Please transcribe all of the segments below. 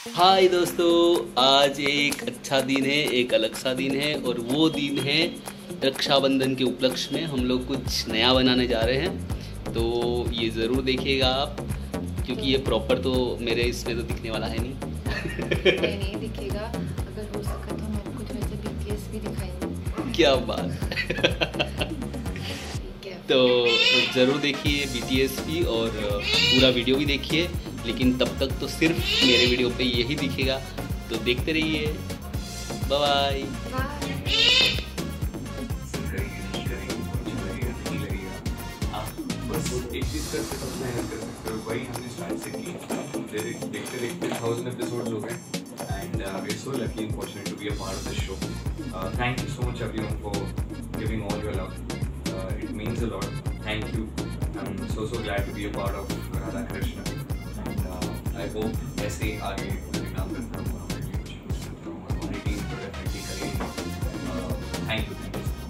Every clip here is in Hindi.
हाय दोस्तों, आज एक अच्छा दिन है, एक अलग सा दिन है और वो दिन है रक्षाबंधन के उपलक्ष्य में हम लोग कुछ नया बनाने जा रहे हैं। तो ये ज़रूर देखिएगा आप, क्योंकि ये प्रॉपर तो मेरे इसमें तो दिखने वाला है नहीं। नहीं नहीं दिखेगा, अगर हो सका तो हम कुछ वैसे बीटीएस भी दिखाएंगे। क्या बात। ठीक है। तो ज़रूर देखिए बीटीएस भी और पूरा वीडियो भी देखिए, लेकिन तब तक तो सिर्फ मेरे वीडियो पे यही दिखेगा। तो देखते रहिए। Bye bye. एक चीज कर सकते हैं, कर सकते हो, वही हमने स्टार्ट से की। देखते देखते 1000 एपिसोड्स हो गए and we are so lucky and fortunate to be a part of this show. Thank you so much everyone for giving all your love, it means a lot. Thank you, I am so glad to be a part of Radha Krishna and I hope ऐसे ही आगे काम करता रहूँ, हमारी टीम को डेफिनेटली करेगी। Thank you.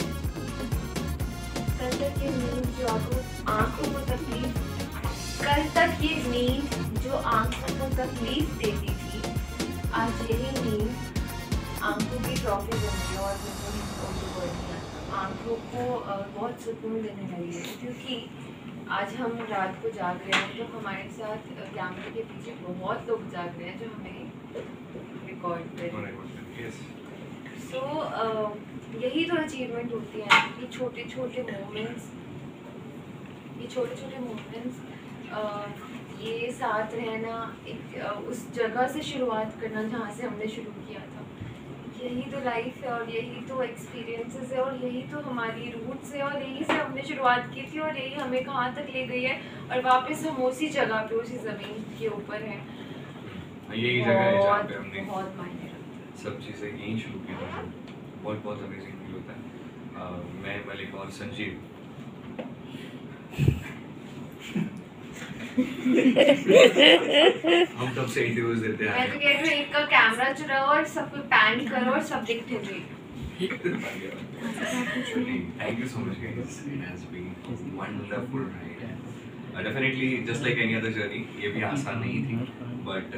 कल तक ये नींद जो आंखों को तकलीफ कल तक ये नींद जो आंखों को तकलीफ देती थी, आज यही नींद आंखों की ट्रॉफी बन गई और आंखों को बहुत सुकून देने लगी है। क्योंकि आज हम रात को जाग रहे हैं, तो हमारे साथ कैमरे के पीछे बहुत लोग जाग रहे हैं जो हमें रिकॉर्ड कर रहे हैं। सो यही तो अचीवमेंट होती है, ये छोटे छोटे मोमेंट्स, ये साथ रहना, एक उस जगह से शुरुआत करना जहाँ से हमने शुरू किया था। यही तो लाइफ है और यही तो एक्सपीरियंसेस है और यही तो हमारी रूट्स है और यही से हमने शुरुआत की थी और यही हमें कहाँ तक ले गई है और वापस हम उसी जगह पे, उसी ज़मीन के ऊपर हैं। यही जगह है जहाँ पे हमने बहुत मायने रखता है। सब चीज़ें यहीं शुरू की थी। बहुत बहुत अमेजिंग फील होता है। मैं, मलिक और संजीव हम तब से इंटरव्यूज देते हैं। मैं तो कह रही हूँ एक का कैमरा चुराओ और सब पे पैन करो और सब दिखते रहिए। Thank you so much guys, it has been a wonderful ride. Definitely just like any other journey, ये भी आसान नहीं थी, but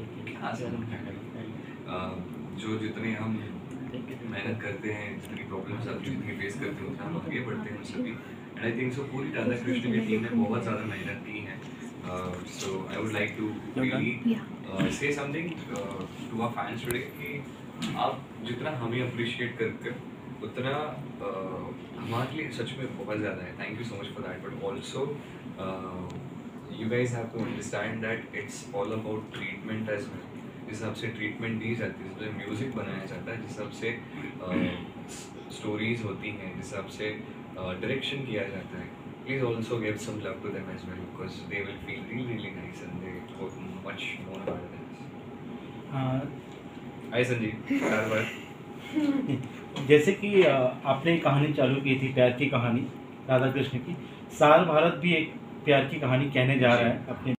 जो जितने हम मेहनत करते हैं, जितनी प्रॉब्लम्स आती हैं, जितनी फेस करते हैं, उतना हम आगे बढ़ते हैं सभी। एंड आई थिंक सो पूरी राधा कृष्ण की टीम ने बहुत ज़्यादा मेहनत की है। So I would like to really say something to our fans today कि आप जितना हमें अप्रिशिएट करते हो उतना हमारे लिए सच में बहुत ज़्यादा है। Thank you so much for that, but also you guys have to understand that it's all about treatment as well. जिस हिसाब से ट्रीटमेंट दी जाती है, जिस हिसाब से म्यूज़िक बनाया जाता है, जिस हिसाब से स्टोरीज होती हैं, जिस हिसाब से डायरेक्शन किया जाता है, please also give some love to them as well because they will feel really nice and they work much more hard than this. Hi Sanjeev, Karwar. जैसे कि आपने कहानी चालू की थी, प्यार की कहानी राधा कृष्ण की, साल भारत भी एक प्यार की कहानी कहने जा रहा है अपने